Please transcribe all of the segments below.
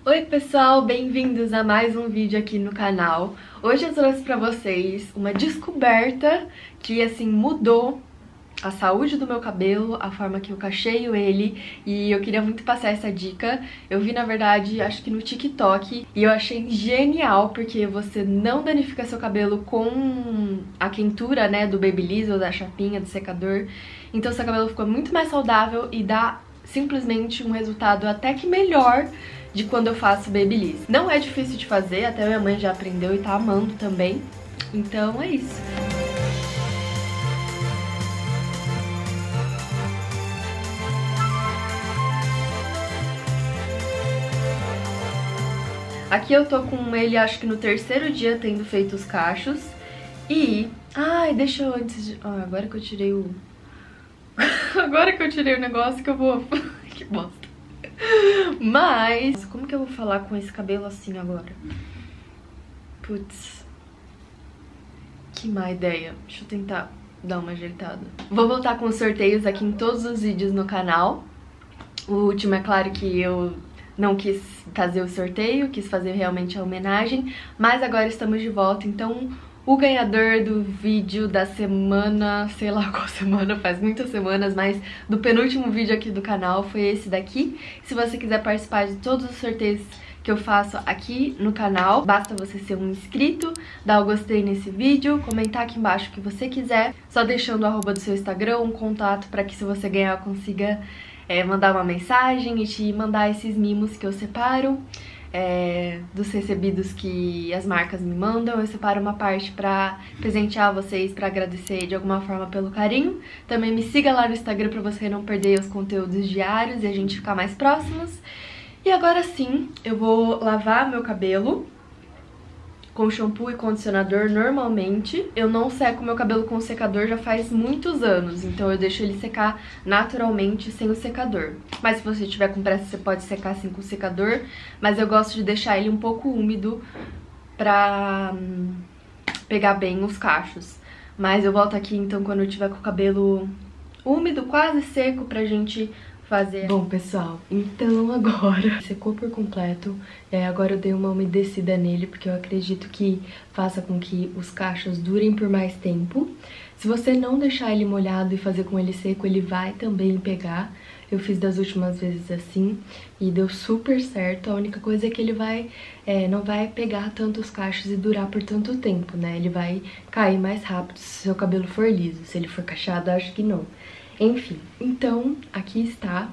Oi pessoal, bem-vindos a mais um vídeo aqui no canal. Hoje eu trouxe pra vocês uma descoberta que assim mudou a saúde do meu cabelo, a forma que eu cacheio ele, e eu queria muito passar essa dica. Eu vi, na verdade, acho que no TikTok, e eu achei genial, porque você não danifica seu cabelo com a quentura, né, do Babyliss ou da chapinha, do secador. Então seu cabelo ficou muito mais saudável e dá simplesmente um resultado até que melhor de quando eu faço Babyliss. Não é difícil de fazer, até minha mãe já aprendeu e tá amando também. Então é isso. Aqui eu tô com ele, acho que no terceiro dia, tendo feito os cachos. E... ai, deixa eu antes de... ah, agora que eu tirei o... agora que eu tirei o negócio que eu vou... que bosta. Mas... como que eu vou falar com esse cabelo assim agora? Putz... que má ideia. Deixa eu tentar dar uma ajeitada. Vou voltar com os sorteios aqui em todos os vídeos no canal. O último, é claro que eu não quis fazer o sorteio, quis fazer realmente a homenagem, mas agora estamos de volta, então o ganhador do vídeo da semana, sei lá qual semana, faz muitas semanas, mas do penúltimo vídeo aqui do canal foi esse daqui. Se você quiser participar de todos os sorteios que eu faço aqui no canal, basta você ser um inscrito, dar o gostei nesse vídeo, comentar aqui embaixo o que você quiser, só deixando o arroba do seu Instagram, um contato para que se você ganhar eu consiga mandar uma mensagem e te mandar esses mimos que eu separo dos recebidos que as marcas me mandam. Eu separo uma parte pra presentear vocês, pra agradecer de alguma forma pelo carinho. Também me siga lá no Instagram pra você não perder os conteúdos diários e a gente ficar mais próximos. E agora sim, eu vou lavar meu cabelo com shampoo e condicionador normalmente. Eu não seco meu cabelo com secador já faz muitos anos, então eu deixo ele secar naturalmente sem o secador. Mas se você tiver com pressa, você pode secar assim com o secador, mas eu gosto de deixar ele um pouco úmido pra pegar bem os cachos. Mas eu volto aqui então quando eu tiver com o cabelo úmido, quase seco, pra gente fazer. Bom, pessoal, então agora secou por completo. Agora eu dei uma umedecida nele, porque eu acredito que faça com que os cachos durem por mais tempo. Se você não deixar ele molhado e fazer com ele seco, ele vai também pegar. Eu fiz das últimas vezes assim e deu super certo. A única coisa é que ele não vai pegar tanto os cachos e durar por tanto tempo, né? Ele vai cair mais rápido se seu cabelo for liso. Se ele for cacheado, acho que não. Enfim, então aqui está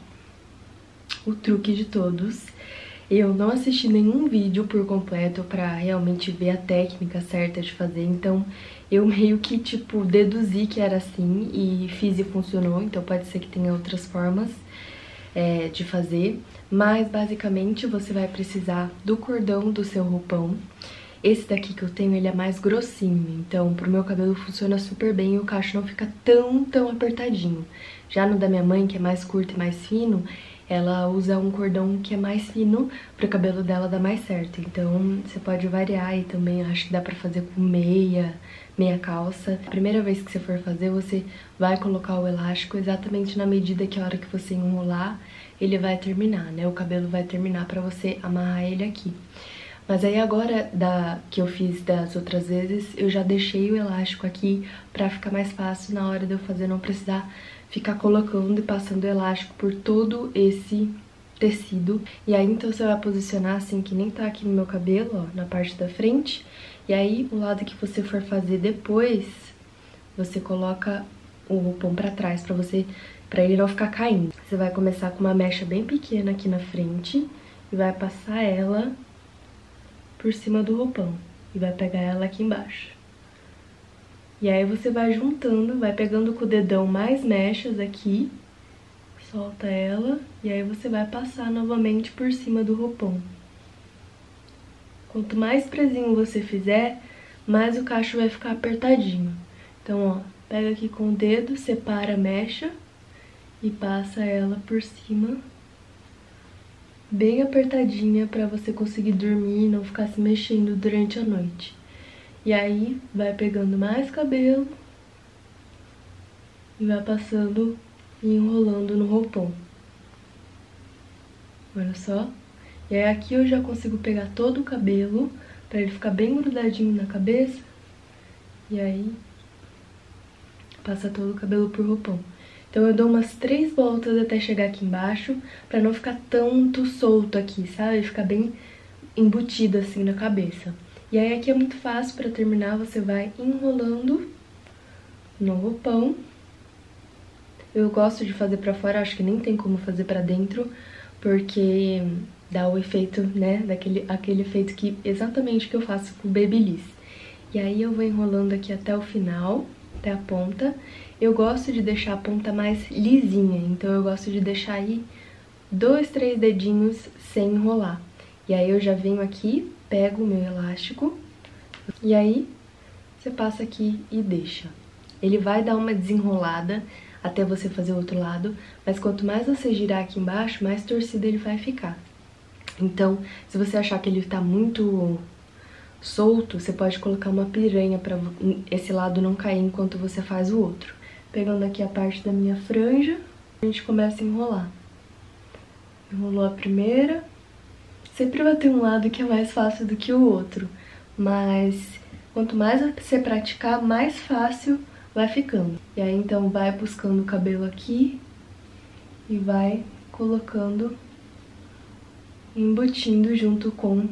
o truque de todos. Eu não assisti nenhum vídeo por completo pra realmente ver a técnica certa de fazer, então eu meio que, tipo, deduzi que era assim e fiz e funcionou, então pode ser que tenha outras formas de fazer, mas basicamente você vai precisar do cordão do seu roupão. Esse daqui que eu tenho, ele é mais grossinho, então pro meu cabelo funciona super bem e o cacho não fica tão apertadinho. Já no da minha mãe, que é mais curto e mais fino, ela usa um cordão que é mais fino pro cabelo dela dar mais certo. Então você pode variar e também acho que dá pra fazer com meia calça. A primeira vez que você for fazer, você vai colocar o elástico exatamente na medida que a hora que você enrolar, ele vai terminar, né? O cabelo vai terminar pra você amarrar ele aqui. Mas aí agora, que eu fiz das outras vezes, eu já deixei o elástico aqui pra ficar mais fácil na hora de eu fazer, não precisar ficar colocando e passando elástico por todo esse tecido. E aí então você vai posicionar assim, que nem tá aqui no meu cabelo, ó, na parte da frente. E aí o lado que você for fazer depois, você coloca o roupão pra trás pra ele não ficar caindo. Você vai começar com uma mecha bem pequena aqui na frente e vai passar ela por cima do roupão e vai pegar ela aqui embaixo. E aí você vai juntando, vai pegando com o dedão mais mechas aqui, solta ela e aí você vai passar novamente por cima do roupão. Quanto mais presinho você fizer, mais o cacho vai ficar apertadinho. Então, ó, pega aqui com o dedo, separa a mecha e passa ela por cima, bem apertadinha pra você conseguir dormir e não ficar se mexendo durante a noite. E aí vai pegando mais cabelo e vai passando e enrolando no roupão. Olha só. E aí aqui eu já consigo pegar todo o cabelo, pra ele ficar bem grudadinho na cabeça. E aí, passa todo o cabelo pro roupão. Então eu dou umas 3 voltas até chegar aqui embaixo, pra não ficar tanto solto aqui, sabe? Ficar bem embutido assim na cabeça. E aí aqui é muito fácil, pra terminar você vai enrolando no roupão. Eu gosto de fazer pra fora, acho que nem tem como fazer pra dentro, porque dá o efeito, né, aquele efeito que exatamente que eu faço com o Babyliss. E aí eu vou enrolando aqui até o final, até a ponta. Eu gosto de deixar a ponta mais lisinha, então eu gosto de deixar aí 2, 3 dedinhos sem enrolar. E aí eu já venho aqui, pego o meu elástico, e aí você passa aqui e deixa. Ele vai dar uma desenrolada até você fazer o outro lado, mas quanto mais você girar aqui embaixo, mais torcido ele vai ficar. Então, se você achar que ele tá muito solto, você pode colocar uma piranha pra esse lado não cair enquanto você faz o outro. Pegando aqui a parte da minha franja, a gente começa a enrolar. Enrolou a primeira. Sempre vai ter um lado que é mais fácil do que o outro, mas quanto mais você praticar, mais fácil vai ficando. E aí então vai buscando o cabelo aqui e vai colocando, embutindo junto com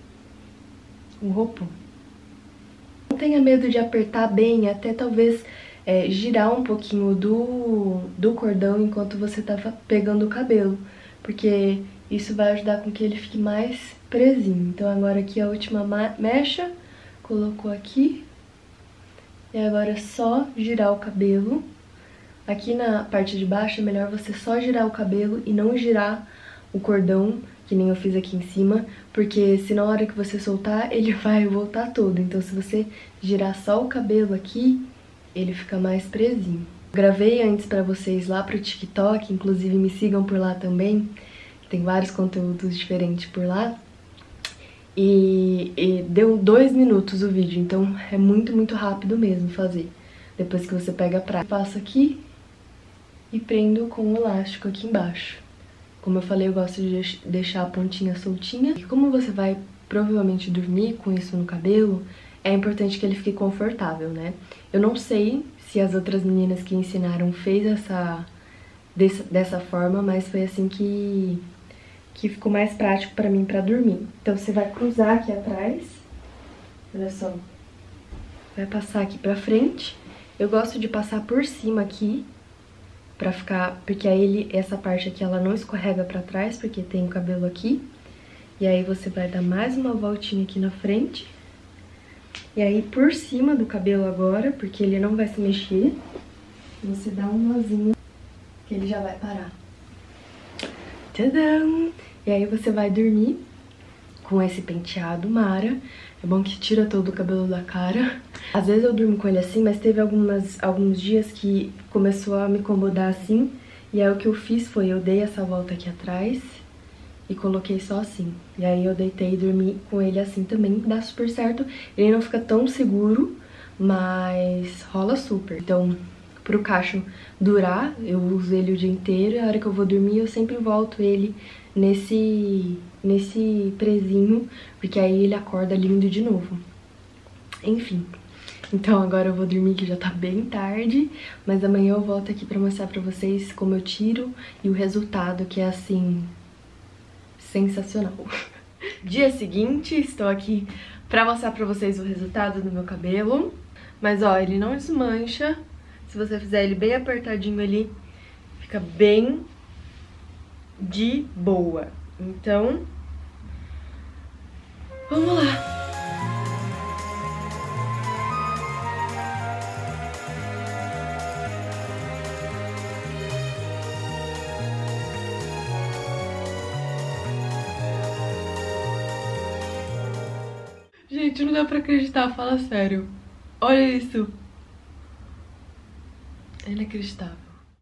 o roupão. Não tenha medo de apertar bem, até talvez girar um pouquinho do cordão enquanto você tá pegando o cabelo, porque isso vai ajudar com que ele fique mais presinho. Então agora aqui a última mecha, colocou aqui. E agora é só girar o cabelo. Aqui na parte de baixo é melhor você só girar o cabelo e não girar o cordão, que nem eu fiz aqui em cima, porque se na hora que você soltar, ele vai voltar todo. Então se você girar só o cabelo aqui, ele fica mais presinho. Gravei antes pra vocês lá pro TikTok, inclusive me sigam por lá também, tem vários conteúdos diferentes por lá. E deu 2 minutos o vídeo, então é muito rápido mesmo fazer. Depois que você pega a prática, passo aqui e prendo com o elástico aqui embaixo. Como eu falei, eu gosto de deixar a pontinha soltinha. E como você vai provavelmente dormir com isso no cabelo, é importante que ele fique confortável, né? Eu não sei se as outras meninas que ensinaram fez dessa forma, mas foi assim que ficou mais prático pra mim pra dormir. Então você vai cruzar aqui atrás, olha só, vai passar aqui pra frente. Eu gosto de passar por cima aqui, pra ficar, porque aí essa parte aqui ela não escorrega pra trás, porque tem o cabelo aqui. E aí você vai dar mais uma voltinha aqui na frente. E aí por cima do cabelo agora, porque ele não vai se mexer, você dá um nozinho que ele já vai parar. Tadã! E aí você vai dormir com esse penteado Mara. É bom que tira todo o cabelo da cara. Às vezes eu durmo com ele assim, mas teve alguns dias que começou a me incomodar assim. E aí o que eu fiz foi, eu dei essa volta aqui atrás e coloquei só assim. E aí eu deitei e dormi com ele assim também, dá super certo. Ele não fica tão seguro, mas rola super. Então, pro cacho durar, eu uso ele o dia inteiro. E a hora que eu vou dormir, eu sempre volto ele nesse presinho, porque aí ele acorda lindo de novo. Enfim, então agora eu vou dormir, que já tá bem tarde, mas amanhã eu volto aqui pra mostrar pra vocês como eu tiro e o resultado, que é assim, sensacional. Dia seguinte, estou aqui pra mostrar pra vocês o resultado do meu cabelo, mas ó, ele não desmancha. Se você fizer ele bem apertadinho ali, fica bem de boa. Então, vamos lá. Gente, não dá pra acreditar, fala sério. Olha isso. É inacreditável.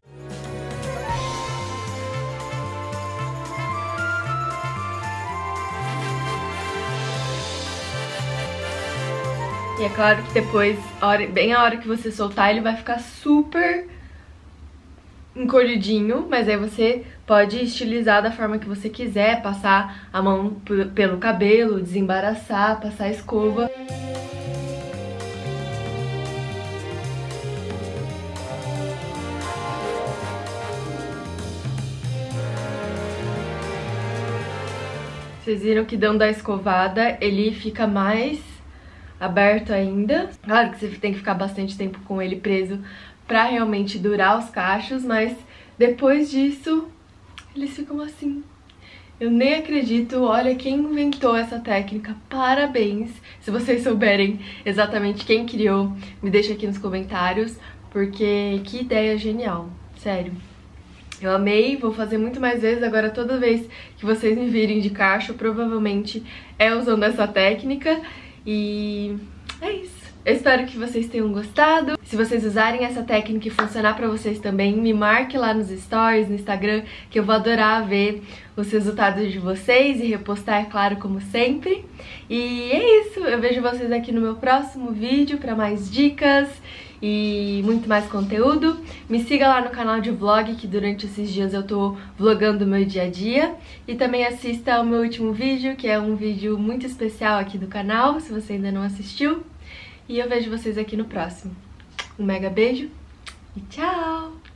E é claro que depois, bem a hora que você soltar, ele vai ficar super encolhidinho, mas aí você pode estilizar da forma que você quiser, passar a mão pelo cabelo, desembaraçar, passar a escova. Vocês viram que dando a escovada, ele fica mais aberto ainda. Claro que você tem que ficar bastante tempo com ele preso pra realmente durar os cachos, mas depois disso, eles ficam assim. Eu nem acredito, olha quem inventou essa técnica, parabéns! Se vocês souberem exatamente quem criou, me deixa aqui nos comentários, porque que ideia genial, sério. Eu amei, vou fazer muito mais vezes, agora toda vez que vocês me virem de cacho, provavelmente é usando essa técnica. E é isso. Eu espero que vocês tenham gostado. Se vocês usarem essa técnica e funcionar pra vocês também, me marque lá nos stories, no Instagram, que eu vou adorar ver os resultados de vocês e repostar, é claro, como sempre. E é isso, eu vejo vocês aqui no meu próximo vídeo pra mais dicas e muito mais conteúdo. Me siga lá no canal de vlog, que durante esses dias eu tô vlogando o meu dia a dia. E também assista ao meu último vídeo, que é um vídeo muito especial aqui do canal, se você ainda não assistiu. E eu vejo vocês aqui no próximo. Um mega beijo e tchau!